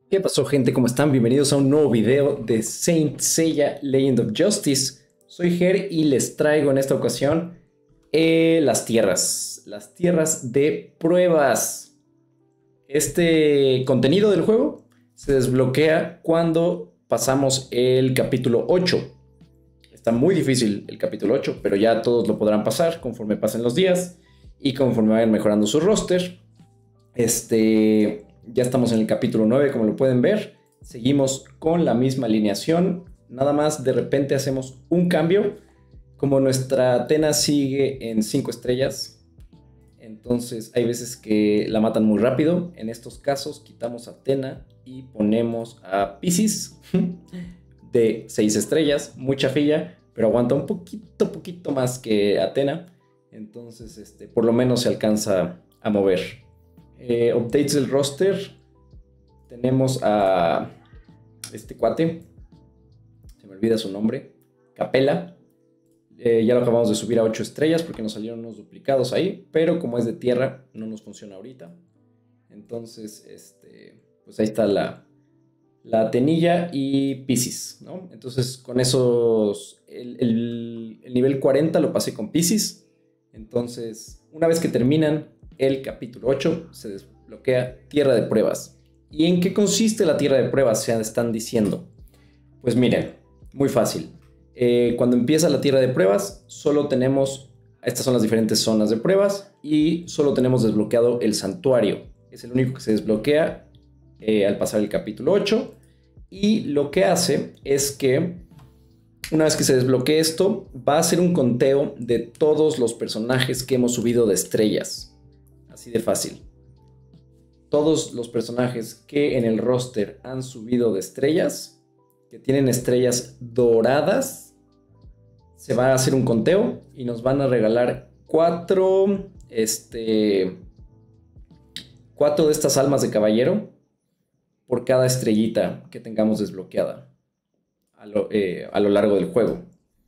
¿Qué pasó, gente? ¿Cómo están? Bienvenidos a un nuevo video de Saint Seiya Legend of Justice. Soy Ger y les traigo en esta ocasión las tierras de pruebas. Este contenido del juego se desbloquea cuando pasamos el capítulo 8. Está muy difícil el capítulo 8, pero ya todos lo podrán pasar conforme pasen los días y conforme vayan mejorando su roster. Ya estamos en el capítulo 9, como lo pueden ver. Seguimos con la misma alineación. Nada más de repente hacemos un cambio. Como nuestra Athena sigue en 5 estrellas, entonces hay veces que la matan muy rápido. En estos casos quitamos a Athena y ponemos a Piscis de 6 estrellas. Mucha filla, pero aguanta un poquito más que Athena. Entonces por lo menos se alcanza a mover. Updates del roster. Tenemos a este cuate, se me olvida su nombre, Capella. Ya lo acabamos de subir a 8 estrellas porque nos salieron unos duplicados ahí, pero como es de tierra no nos funciona ahorita. Entonces pues ahí está la Atenilla y Piscis, ¿no? Entonces con esos el nivel 40 lo pasé con Piscis. Entonces una vez que terminan el capítulo 8 se desbloquea tierra de pruebas. ¿Y en qué consiste la tierra de pruebas? Se están diciendo. Pues miren, muy fácil. Cuando empieza la tierra de pruebas, solo tenemos, estas son las diferentes zonas de pruebas y solo tenemos desbloqueado el santuario. Es el único que se desbloquea al pasar el capítulo 8. Y lo que hace es que una vez que se desbloquee esto, va a hacer un conteo de todos los personajes que hemos subido de estrellas. Así de fácil. Todos los personajes que en el roster han subido de estrellas, que tienen estrellas doradas, se va a hacer un conteo y nos van a regalar 4 de estas almas de caballero por cada estrellita que tengamos desbloqueada a lo largo del juego.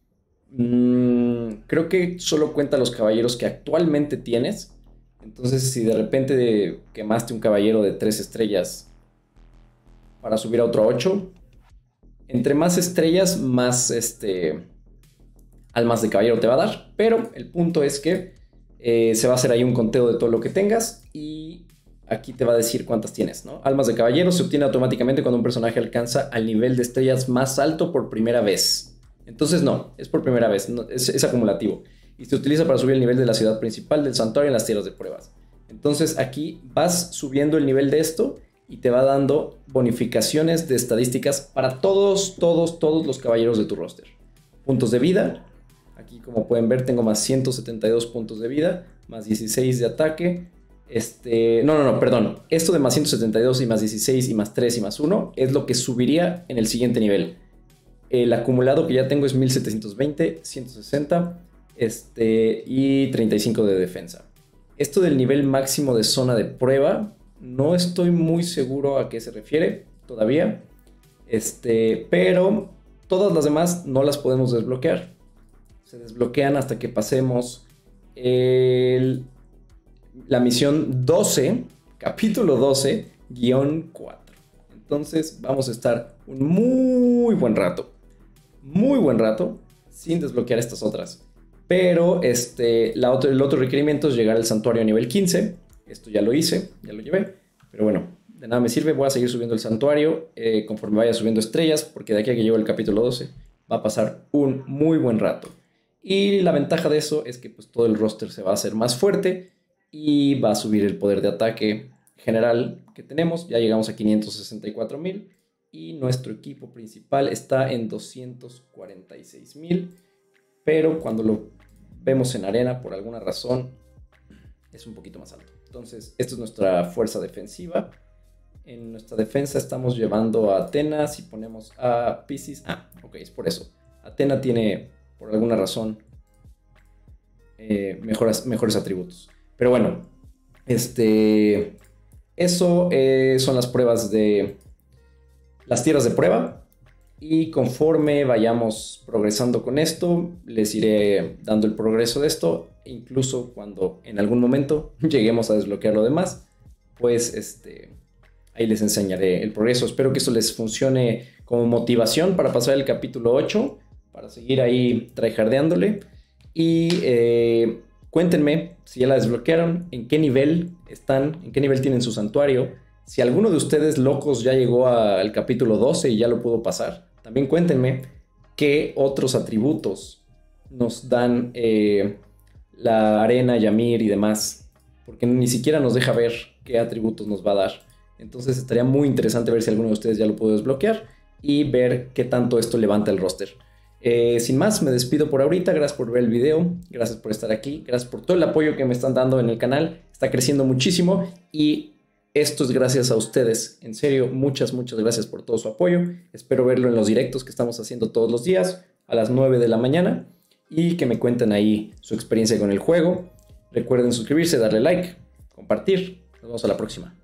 Creo que solo cuenta los caballeros que actualmente tienes. Entonces, si de repente quemaste un caballero de 3 estrellas para subir a otro 8, entre más estrellas, más almas de caballero te va a dar. Pero el punto es que se va a hacer ahí un conteo de todo lo que tengas y aquí te va a decir cuántas tienes, ¿no? Almas de caballero se obtiene automáticamente cuando un personaje alcanza al nivel de estrellas más alto por primera vez. Entonces no, es por primera vez, no, es acumulativo. Y se utiliza para subir el nivel de la ciudad principal del santuario en las tierras de pruebas. Entonces aquí vas subiendo el nivel de esto y te va dando bonificaciones de estadísticas para todos los caballeros de tu roster. Puntos de vida. Aquí, como pueden ver, tengo más 172 puntos de vida, más 16 de ataque. Perdón. Esto de más 172 y más 16 y más 3 y más 1 es lo que subiría en el siguiente nivel. El acumulado que ya tengo es 1720, 160 y 35 de defensa. Esto del nivel máximo de zona de prueba, no estoy muy seguro a qué se refiere todavía. Pero todas las demás no las podemos desbloquear. Se desbloquean hasta que pasemos la misión 12, capítulo 12, guión 4. Entonces vamos a estar un muy buen rato sin desbloquear estas otras. Pero el otro requerimiento es llegar al santuario a nivel 15. Esto ya lo hice, ya lo llevé. Pero bueno, de nada me sirve. Voy a seguir subiendo el santuario conforme vaya subiendo estrellas, porque de aquí a que llego al capítulo 12 va a pasar un muy buen rato. Y la ventaja de eso es que pues, todo el roster se va a hacer más fuerte y va a subir el poder de ataque general que tenemos. Ya llegamos a 564,000 y nuestro equipo principal está en 246,000. Pero cuando lo vemos en arena, por alguna razón, es un poquito más alto. Entonces, esta es nuestra fuerza defensiva. En nuestra defensa estamos llevando a Athena. Si ponemos a Piscis... ok, es por eso. Athena tiene, por alguna razón, mejores atributos. Pero bueno, eso son las pruebas de... las tierras de prueba. Y conforme vayamos progresando con esto, les iré dando el progreso de esto. Incluso cuando en algún momento lleguemos a desbloquear lo demás, pues ahí les enseñaré el progreso. Espero que esto les funcione como motivación para pasar el capítulo 8, para seguir ahí tryhardeándole. Y cuéntenme si ya la desbloquearon, en qué nivel están, en qué nivel tienen su santuario. Si alguno de ustedes locos ya llegó al capítulo 12 y ya lo pudo pasar, también cuéntenme qué otros atributos nos dan la arena, Ymir y demás, porque ni siquiera nos deja ver qué atributos nos va a dar. Entonces estaría muy interesante ver si alguno de ustedes ya lo pudo desbloquear y ver qué tanto esto levanta el roster. Sin más, me despido por ahorita. Gracias por ver el video, gracias por estar aquí, gracias por todo el apoyo que me están dando en el canal. Está creciendo muchísimo y esto es gracias a ustedes. En serio, muchas gracias por todo su apoyo. Espero verlo en los directos que estamos haciendo todos los días a las 9 de la mañana y que me cuenten ahí su experiencia con el juego. Recuerden suscribirse, darle like, compartir. Nos vemos a la próxima.